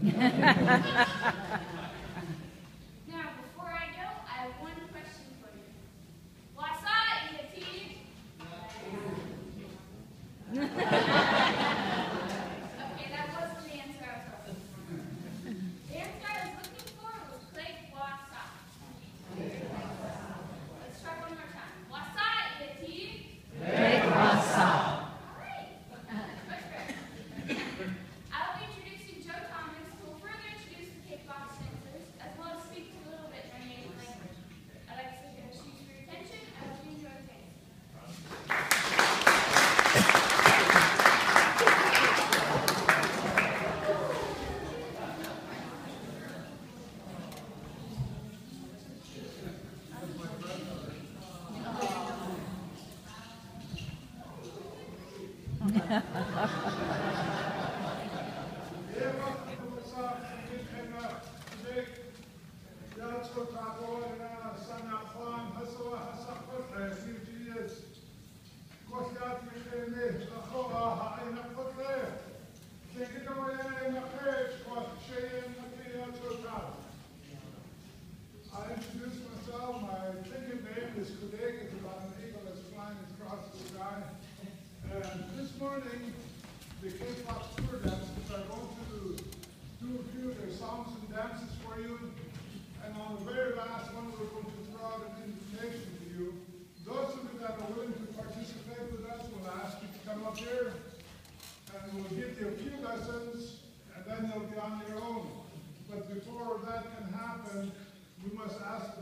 Now, before I go, I have one question for you. Wasa Yatir? Okay, that wasn't the answer I was looking for. The answer I was looking for was Craig Wasa. Let's try one more time. Wasa Yatir? Craig Wasa. All right. Much better. I'll be introducing Joe Thomas, who will further introduce the kickbox dancers, as well as speak a little bit in their native language. I'd like to suggest you for your attention. I hope you enjoy the dance. I introduce myself. My ticket name is Kudik. It's about an eagle that's flying across the sky. And this morning, the K-pop tour dancers are going to do a few of their songs and dances for you. And on the very last one, we're going to throw out an invitation to you. Those of you that are willing to participate with us, we'll ask you to come up here, and we'll give you a few lessons, and then you'll be on your own. But before that can happen, we must ask